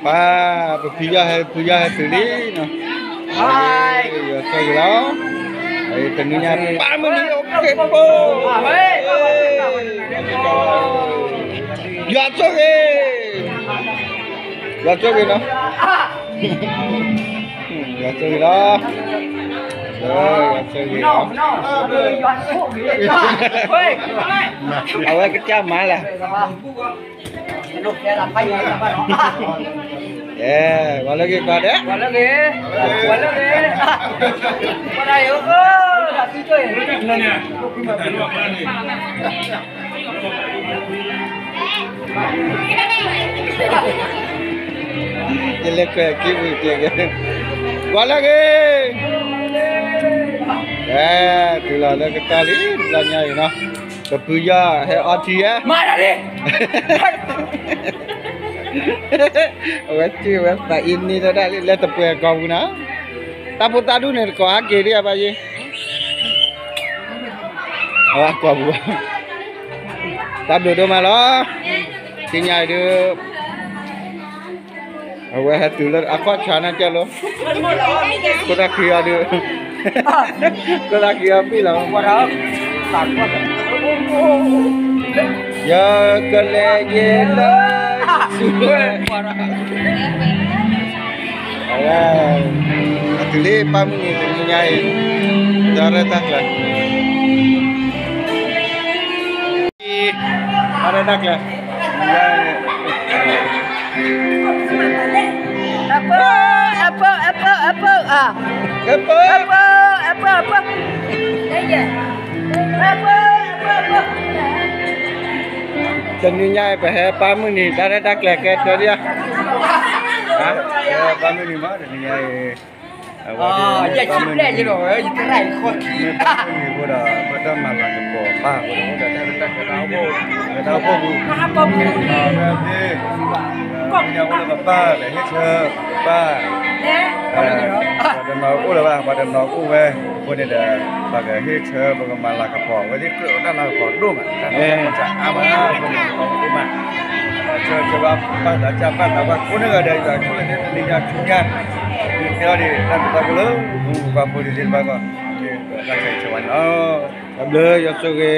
Pa, puja hai tuli no. Hai, ya segala. Ai tentunya pa meni oke po. Ya soge. Ya soge no. Ya soge lah. Ya soge. Awak kecam malah. Qua lagi qua đấy. Qua lagi. Qua đây đã đi chơi. Jelek kiwi dia. Qua lagi. Itulah lah kita ni belanja ini noh. Kepuja hai ati ya. Mana ni? Wajib tak ini dah lihat tepuh kau guna. Tapi tadu ni kau agak dia apa je? Awak kau buat. Tadu tu malah. Sinyal dia. Awak hati lor. Aku cakap calo. Kau tak kira dia. Kau tak kira bila. Berapa? Takut. Ya kelejela. Ayah, atuli pam ni ternyai, cara taklah. Ada taklah. Apa? Ah. Apa? Iya. Apa? Tentunya pam ni cara taklah ke dia. Hah? Pam ni mana tentunya? Jadi cipta je loh, cerai kot. Ni boda malah tu pa, boda tak tahu bu. Apa bu? Nanti. Kau yang boda apa? Dah cer, pa. Pada mau lah, pada mau weh. Boda dah bagai cer, bagai malah kapok. Jadi kalau dah lah kapok dong. Macam apa? Boda kapok rumah. Coba pada capat apa? Kau ni ada juga. Kau ni dia cungan. Dia di nanti tak boleh. Buka polisi bagai. Nak cari cuman. Oh, tak boleh. Ya suge.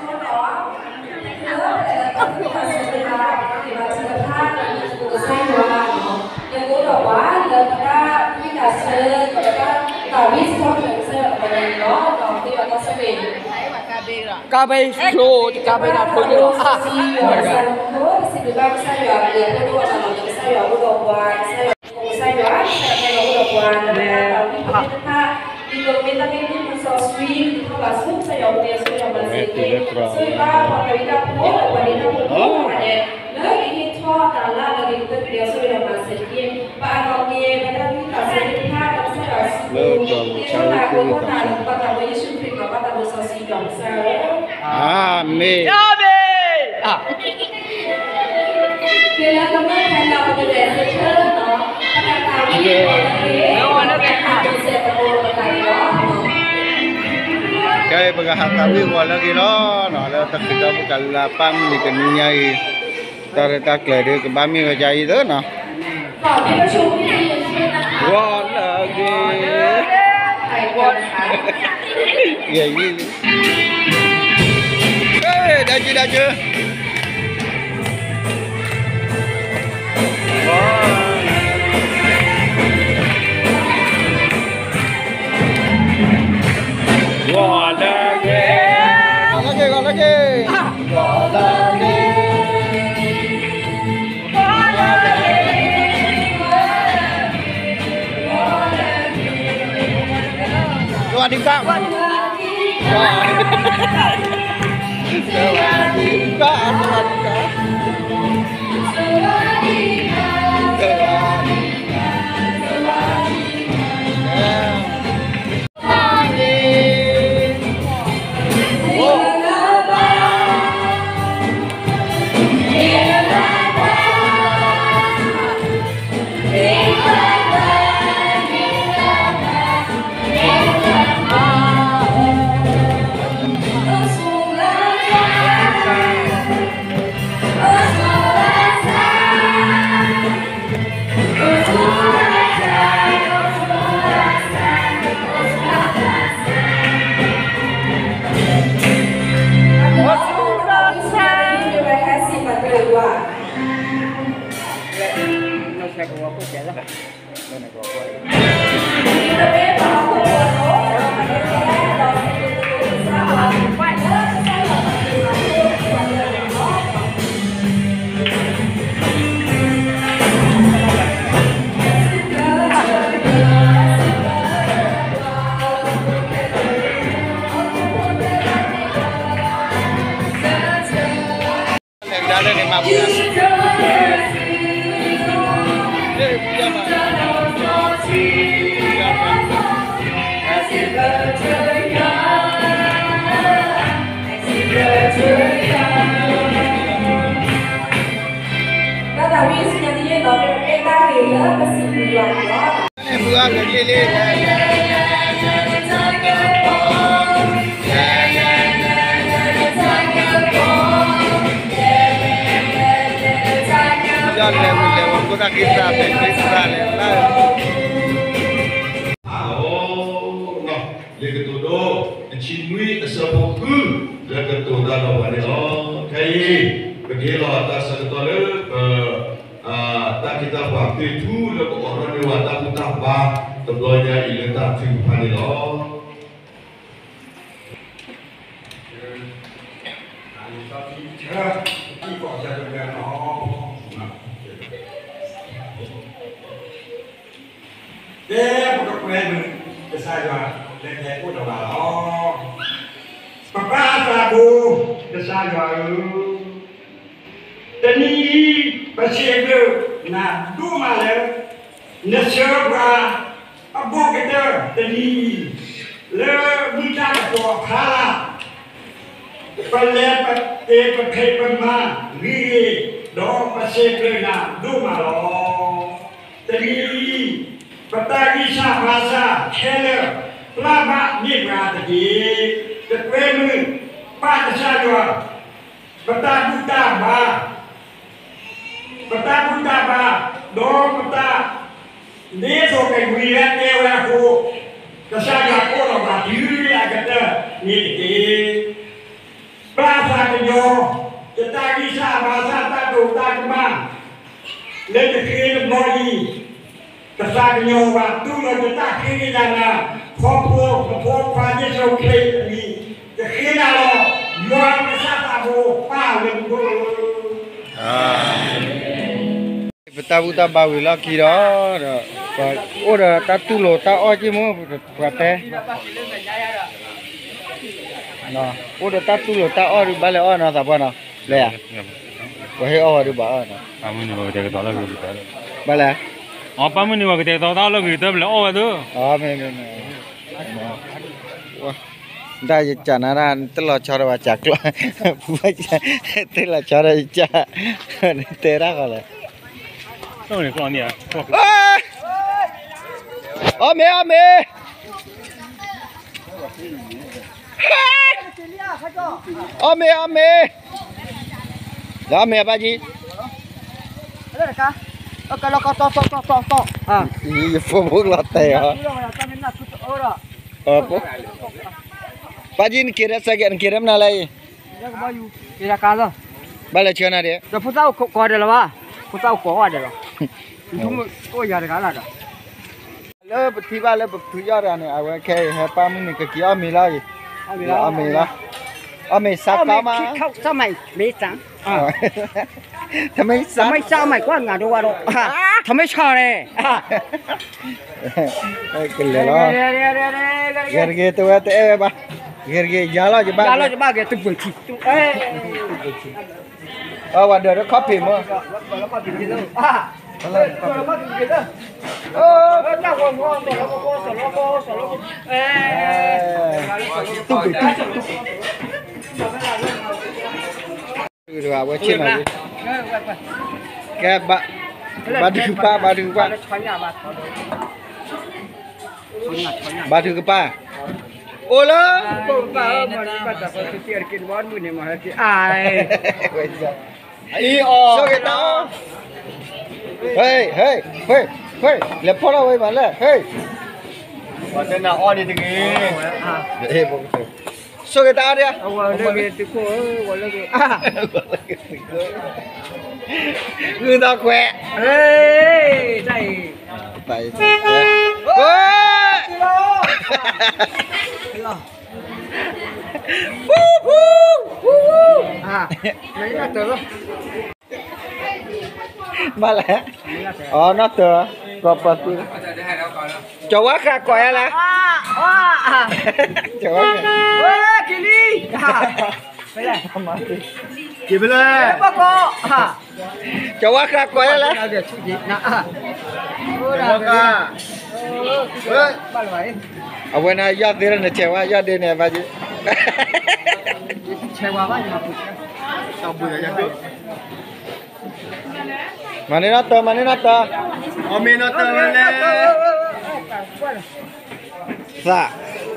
Cà phê slow, cà phê nào thôi chứ. Amin. Cái bữa hạt táo đi qua lagi lo, nó là tất cả các lapang di kenyai, tar kler dia ke bami ngajai tu, no. Wah lagi. Ya ini. Dah je. Wah lagi. Swadika. xe của cô trẻ đó. Đây này của cô. Ada ni map. Các giáo viên xin nhận tin đó để em đang nghỉ nữa và xin được lòng đó. Ni buat lele. Jalan lewat kota kita, kita lewat. Leketudo, cinui sepupu, leketudo dalam ini kai, begila atas sekali, tak kita waktu itu lepas orang dewasa kita bah, sebelumnya ini tak cukup ini loh. Để một cái quen mình cái sai rồi lên thế của đầu đó papa ra bu cái sai rồi tên đi bác sĩ được là đủ mà lên nó sửa qua abu cái đó tên đi lỡ đi ra cái quả pháไปแล้วเอไปเพย์ไปมาวีดอกมาเสกเลยนะดูมาหรอแต่นี่ปตาวิชาภาษาแค่เลยลาบะนี่มาตะกี้จะเว้มือป้าจะชาอยู่ปตาบุตาบาปตาบุตาบาดอกปตาเนี่ยโซกันวีแล้วเอวแล้วกูจะชาอยู่กูเราบาดื้ออะไรกันเด้อนี่ตะกี้bahasa Kenyo, kita bisa bahasa tak duta kemana. Lebih kiri lagi, bahasa Kenyo waktu kita kiri jana, koplo pagi sore ini, kiri lo, luar bahasa tahu, paling dulu. Betul-betul bawa lagi dah. Orang tak tulu tak aje mu berapa? Nah, udah tak tulu tak orang balik orang tak apa nak, leh. Wahai orang balik. Kamu ni bawa kita lagi kita. Balik. Apa mu ni bawa kita lagi kita balik orang tu. Memang. Wah, dah janaran telah cara baca kelah, telah cara baca, terah kalau. Tahu ni kau ni ah. Ame. Ame. Dah ame apa ji? Ada kah? Kalau kau tok. Ah. Iya, pemuk latte ya. Apa? Pak ji kirim sekian kirim nalai. Kira kah? Balik cina dia. Dah pusau kau ada lah, wah. Pusau kau ada lah. Itu kau yang ada kah? Le tiba le bertujar ni, awak kaya apa ni kekia milai. Ame sakama. Kau sama mấy trắng. Tham mấy Sao mấy sao mày có ngàn đô qua đâu? Thằng mấy sao này? Cái lẽ đó. Gerge tu ada eh ba. Gerge jala je ba. Jala je ba ke tu bunci. Oh, ada kopi mu. Kalau kau pergi tu. Kalau kau pergi tu. Oh, nak ngomong solo. Tu. Dua awak cina. Ke badu pa. Badu ke pa. Ola. So kita. Hey. Lepas lah wei mana? Hey. Macam nak on di tinggi. Betul. So kita ada. Người ta khỏe. phải ôi à lấy ra từ luôn mà lẽ nó từ có bật đi cho quá khác quay là cho quá kì đi kì bên đây cho quá khác quay là ở bên này do tiền là chèo qua do tiền này và gì chèo qua bao nhiêu sao bự vậy chứ mà nó tơ ở bên nó tơ lên dạ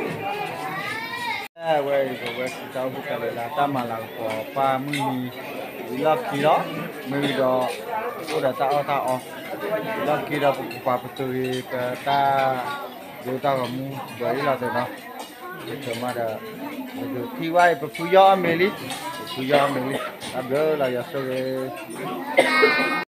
vậy cháu bukan là ta mà là của pa mui lucky đó mui đó udah tahu lucky đó pa betul ta dù tao kamu vậy là thế nào cuma ada itu tiwai berpuya meli ta bơ là giờ